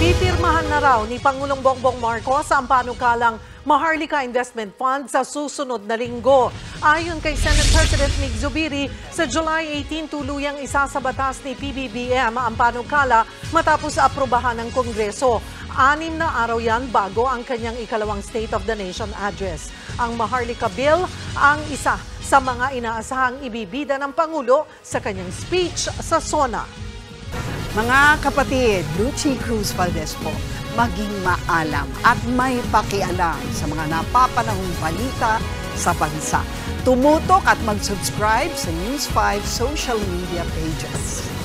Pipirmahan na raw ni Pangulong Bongbong Marcos ang panukalang Maharlika Investment Fund sa susunod na linggo. Ayon kay Senate President Mig Zubiri, sa July 18 tuluyang isa sa batas ni PBBM ang panukala matapos aprobahan ng Kongreso. 6 na araw yan bago ang kanyang ikalawang State of the Nation address. Ang Maharlika Bill ang isa sa mga inaasahang ibibida ng Pangulo sa kanyang speech sa SONA. Mga kapatid, Lucy Cruz Valdez po, maging maalam at may pakialam sa mga napapanahong balita sa bansa. Tumutok at mag-subscribe sa News 5 social media pages.